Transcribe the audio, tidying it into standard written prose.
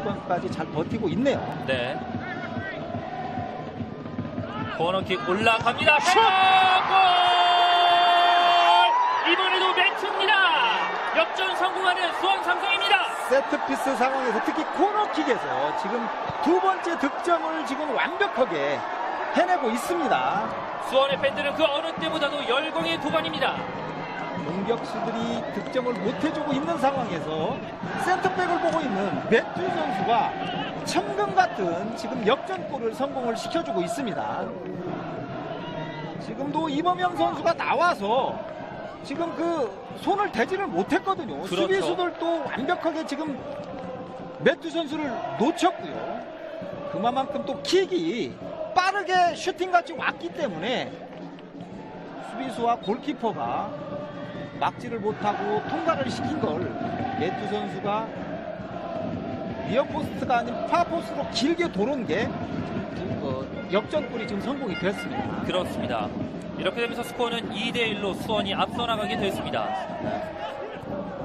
후반까지 잘 버티고 있네요. 네. 코너킥 올라갑니다. 슛! 골! 이번에도 매트입니다. 역전 성공하는 수원 삼성입니다. 세트피스 상황에서 특히 코너킥에서 지금 두 번째 득점을 지금 완벽하게 해내고 있습니다. 수원의 팬들은 그 어느 때보다도 열광의 도반입니다. 공격수들이 득점을 못해주고 있는 상황에서 센터백을 보고 있는 매튜 선수가 천금 같은 지금 역전골을 성공을 시켜주고 있습니다. 지금도 이범영 선수가 나와서 지금 그 손을 대지를 못했거든요. 그렇죠. 수비수들도 완벽하게 지금 매튜 선수를 놓쳤고요. 그만큼 또 킥이 빠르게 슈팅같이 왔기 때문에 수비수와 골키퍼가 막지를 못하고 통과를 시킨 걸 매튜 선수가 니어포스트가 아닌 파포스트로 길게 도는 게 역전골이 지금 성공이 됐습니다. 그렇습니다. 이렇게 되면서 스코어는 2대1로 수원이 앞서 나가게 됐습니다.